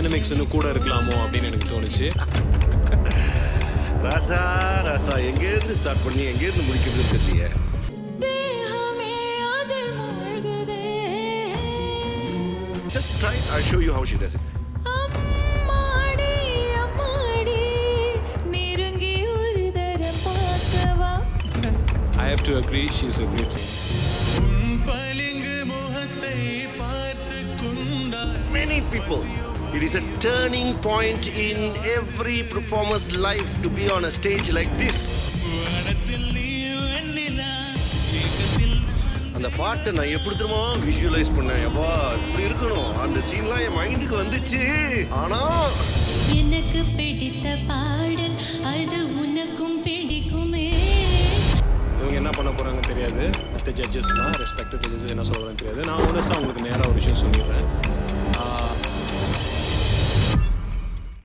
Dynamics இன்னும் கூட இருக்கலாமோ அப்படின்னு எனக்கு தோணுச்சு. ராசா ராசா எங்கேருந்து ஸ்டார்ட் பண்ணி எங்கேருந்து முடிக்கிறது தெரியலையே. Just try. I'll show you how she does it. I have to agree, she's a great singer. Many people, it is a turning point in every performer's life to be on a stage like this. அந்த பாட்டை நான் எப்படி தெரியுமா visualise பண்ணேன். அப்பா இப்படி இருக்கணும் அந்த சீன்லாம் என் மைண்டுக்கு வந்துச்சு. ஆனா எனக்கு பிடித்த பாடல் அது உனக்கும் பிடிக்குமே. இவங்க என்ன பண்ண போறாங்க தெரியாது. மற்ற ஜட்ஜஸ்லாம் ரெஸ்பெக்டட் ஜட்ஜஸ் என்ன சொல்றாங்க தெரியாது. நான் ஒன்றும் உங்களுக்கு நேராக ஒரு விஷயம் சொல்லிடுறேன்.